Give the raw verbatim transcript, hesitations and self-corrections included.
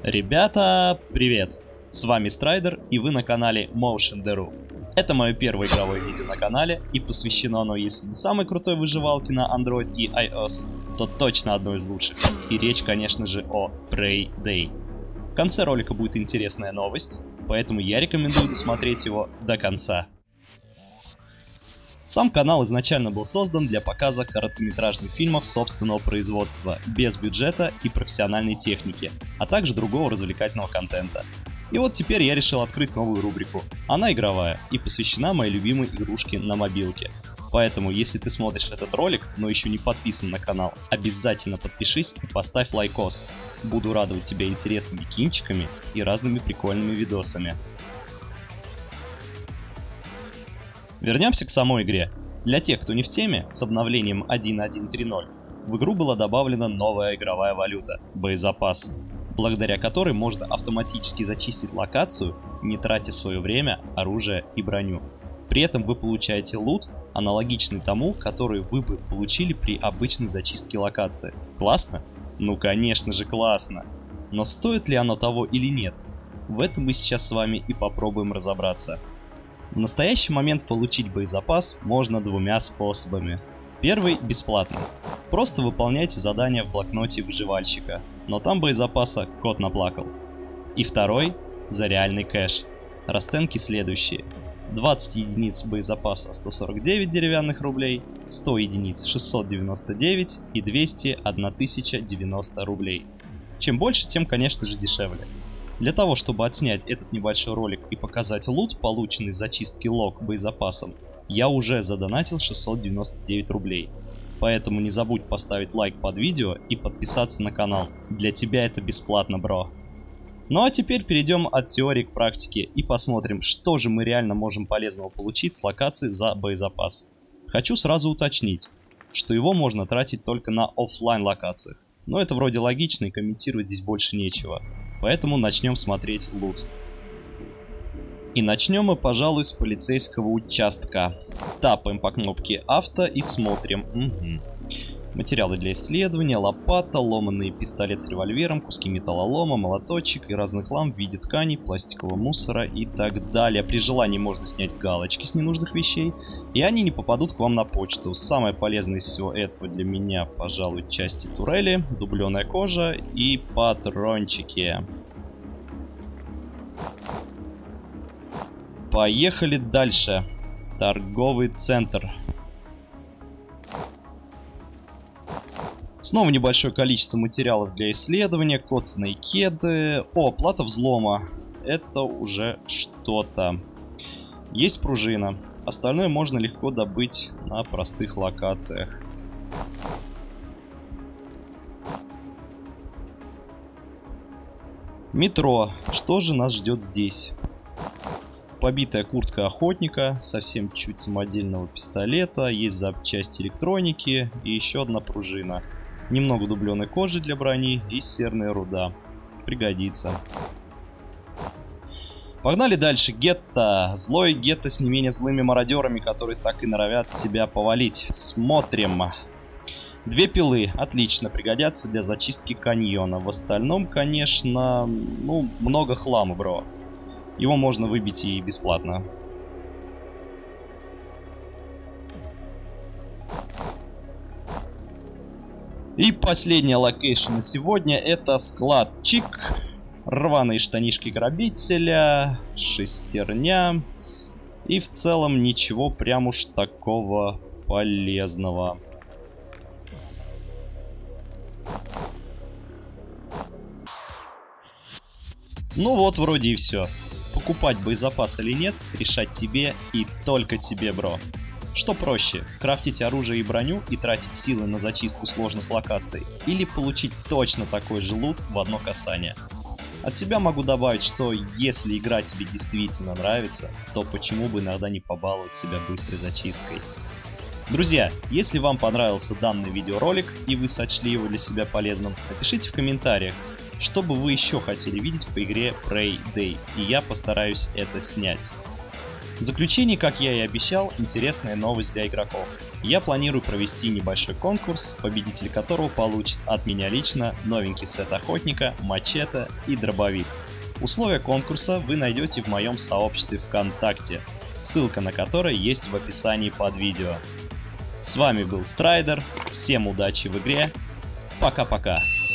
Ребята, привет! С вами Страйдер, и вы на канале MotionDeru. Это мое первое игровое видео на канале, и посвящено оно, если не самой крутой выживалке на Android и iOS, то точно одной из лучших. И речь, конечно же, о Prey Day. В конце ролика будет интересная новость, поэтому я рекомендую досмотреть его до конца. Сам канал изначально был создан для показа короткометражных фильмов собственного производства, без бюджета и профессиональной техники, а также другого развлекательного контента. И вот теперь я решил открыть новую рубрику. Она игровая и посвящена моей любимой игрушке на мобилке. Поэтому, если ты смотришь этот ролик, но еще не подписан на канал, обязательно подпишись и поставь лайкос. Буду радовать тебя интересными кинчиками и разными прикольными видосами. Вернемся к самой игре. Для тех, кто не в теме, с обновлением один точка один точка три ноль в игру была добавлена новая игровая валюта – боезапас, благодаря которой можно автоматически зачистить локацию, не тратя свое время, оружие и броню. При этом вы получаете лут, аналогичный тому, который вы бы получили при обычной зачистке локации. Классно? Ну конечно же классно! Но стоит ли оно того или нет? В этом мы сейчас с вами и попробуем разобраться. В настоящий момент получить боезапас можно двумя способами. Первый – бесплатно. Просто выполняйте задания в блокноте выживальщика, но там боезапаса кот наплакал. И второй – за реальный кэш. Расценки следующие. двадцать единиц боезапаса сто сорок девять деревянных рублей, сто единиц шестьсот девяносто девять и двести тысяча девяносто рублей. Чем больше, тем, конечно же, дешевле. Для того, чтобы отснять этот небольшой ролик и показать лут, полученный с зачистки лог боезапасом, я уже задонатил шестьсот девяносто девять рублей. Поэтому не забудь поставить лайк под видео и подписаться на канал. Для тебя это бесплатно, бро. Ну а теперь перейдем от теории к практике и посмотрим, что же мы реально можем полезного получить с локации за боезапас. Хочу сразу уточнить, что его можно тратить только на оффлайн локациях. Но это вроде логично, и комментировать здесь больше нечего. Поэтому начнем смотреть лут. И начнем мы, пожалуй, с полицейского участка. Тапаем по кнопке авто и смотрим. Угу. Материалы для исследования, лопата, ломанный пистолет с револьвером, куски металлолома, молоточек и разных хлам в виде тканей, пластикового мусора и так далее. При желании можно снять галочки с ненужных вещей, и они не попадут к вам на почту. Самое полезное из всего этого для меня, пожалуй, части турели, дубленая кожа и патрончики. Поехали дальше. Торговый центр. Снова небольшое количество материалов для исследования, коцаные кеды. О, плата взлома. Это уже что-то. Есть пружина. Остальное можно легко добыть на простых локациях. Метро. Что же нас ждет здесь? Побитая куртка охотника, совсем чуть самодельного пистолета, есть запчасти электроники и еще одна пружина. Немного дубленой кожи для брони и серная руда. Пригодится. Погнали дальше. Гетто. Злой гетто с не менее злыми мародерами, которые так и норовят тебя повалить. Смотрим. Две пилы. Отлично. Пригодятся для зачистки каньона. В остальном, конечно, ну, много хлама, бро. Его можно выбить и бесплатно. И последняя локейшн на сегодня — это складчик. Рваные штанишки грабителя, шестерня. И в целом ничего прям уж такого полезного. Ну вот, вроде и все. Покупать боезапас или нет, решать тебе и только тебе, бро. Что проще, крафтить оружие и броню и тратить силы на зачистку сложных локаций, или получить точно такой же лут в одно касание? От себя могу добавить, что если игра тебе действительно нравится, то почему бы иногда не побаловать себя быстрой зачисткой? Друзья, если вам понравился данный видеоролик и вы сочли его для себя полезным, напишите в комментариях, что бы вы еще хотели видеть по игре Prey Day, и я постараюсь это снять. В заключение, как я и обещал, интересная новость для игроков. Я планирую провести небольшой конкурс, победитель которого получит от меня лично новенький сет охотника, мачете и дробовик. Условия конкурса вы найдете в моем сообществе ВКонтакте, ссылка на которое есть в описании под видео. С вами был Страйдер, всем удачи в игре, пока-пока.